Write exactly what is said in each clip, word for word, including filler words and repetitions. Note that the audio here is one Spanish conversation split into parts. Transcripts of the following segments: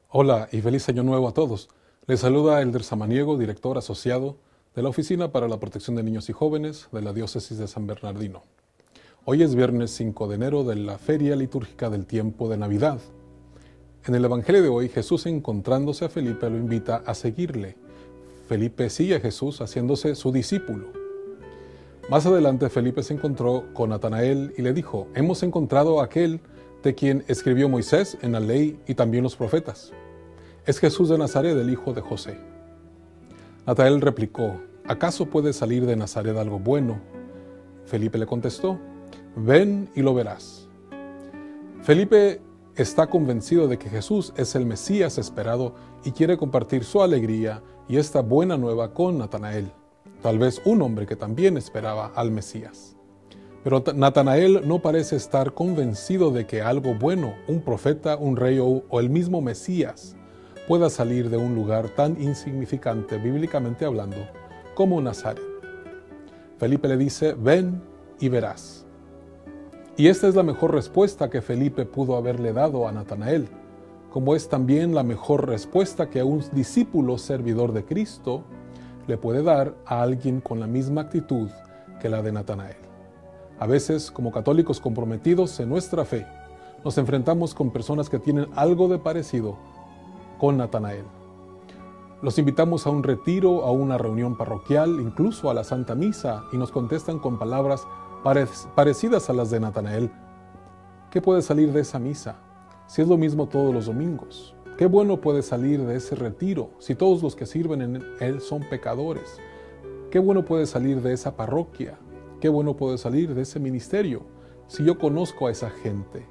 Hola y feliz año nuevo a todos. Les saluda Elder Samaniego, director asociado de la Oficina para la Protección de Niños y Jóvenes de la Diócesis de San Bernardino. Hoy es viernes cinco de enero de la Feria Litúrgica del Tiempo de Navidad. En el Evangelio de hoy, Jesús, encontrándose a Felipe, lo invita a seguirle. Felipe sigue a Jesús haciéndose su discípulo. Más adelante, Felipe se encontró con Natanael y le dijo: «Hemos encontrado a aquel de quien escribió Moisés en la ley y también los profetas. Es Jesús de Nazaret, el hijo de José». Natanael replicó: «¿Acaso puede salir de Nazaret algo bueno?». Felipe le contestó: «Ven y lo verás». Felipe está convencido de que Jesús es el Mesías esperado y quiere compartir su alegría y esta buena nueva con Natanael, tal vez un hombre que también esperaba al Mesías. Pero Natanael no parece estar convencido de que algo bueno, un profeta, un rey o, o el mismo Mesías, pueda salir de un lugar tan insignificante bíblicamente hablando como Nazaret. Felipe le dice: «Ven y verás». Y esta es la mejor respuesta que Felipe pudo haberle dado a Natanael, como es también la mejor respuesta que un discípulo servidor de Cristo le puede dar a alguien con la misma actitud que la de Natanael. A veces, como católicos comprometidos en nuestra fe, nos enfrentamos con personas que tienen algo de parecido con Natanael. Los invitamos a un retiro, a una reunión parroquial, incluso a la Santa Misa, y nos contestan con palabras parecidas a las de Natanael. ¿Qué puede salir de esa misa si es lo mismo todos los domingos? ¿Qué bueno puede salir de ese retiro si todos los que sirven en él son pecadores? ¿Qué bueno puede salir de esa parroquia? ¿Qué bueno puede salir de ese ministerio si yo conozco a esa gente?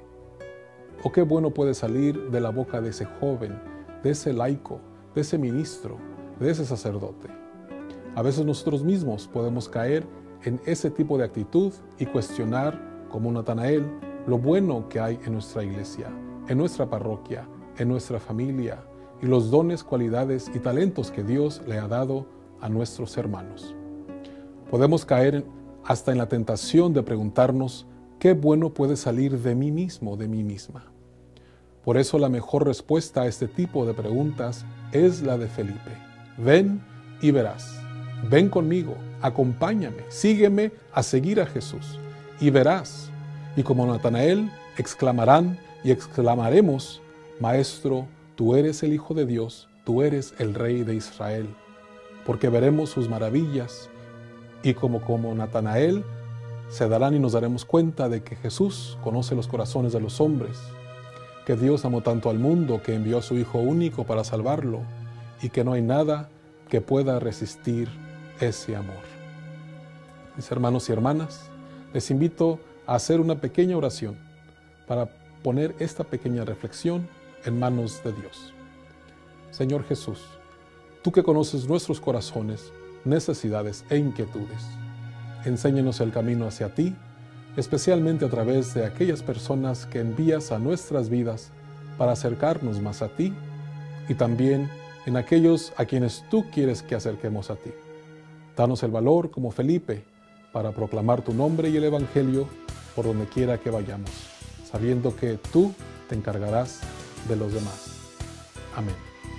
¿O qué bueno puede salir de la boca de ese joven, de ese laico, de ese ministro, de ese sacerdote? A veces nosotros mismos podemos caer en ese tipo de actitud y cuestionar, como Natanael, lo bueno que hay en nuestra iglesia, en nuestra parroquia, en nuestra familia y los dones, cualidades y talentos que Dios le ha dado a nuestros hermanos. Podemos caer hasta en la tentación de preguntarnos: ¿qué bueno puede salir de mí mismo, de mí misma? Por eso la mejor respuesta a este tipo de preguntas es la de Felipe: ven y verás. Ven conmigo, acompáñame, sígueme a seguir a Jesús y verás. Y como Natanael, exclamarán y exclamaremos: Maestro, tú eres el Hijo de Dios, tú eres el Rey de Israel. Porque veremos sus maravillas y como, como Natanael, se darán y nos daremos cuenta de que Jesús conoce los corazones de los hombres, que Dios amó tanto al mundo que envió a su Hijo único para salvarlo y que no hay nada que pueda resistir ese amor. Mis hermanos y hermanas, les invito a hacer una pequeña oración para poner esta pequeña reflexión en manos de Dios. Señor Jesús, tú que conoces nuestros corazones, necesidades e inquietudes, enséñanos el camino hacia ti, especialmente a través de aquellas personas que envías a nuestras vidas para acercarnos más a ti y también en aquellos a quienes tú quieres que acerquemos a ti. Danos el valor, como Felipe, para proclamar tu nombre y el Evangelio por donde quiera que vayamos, sabiendo que tú te encargarás de los demás. Amén.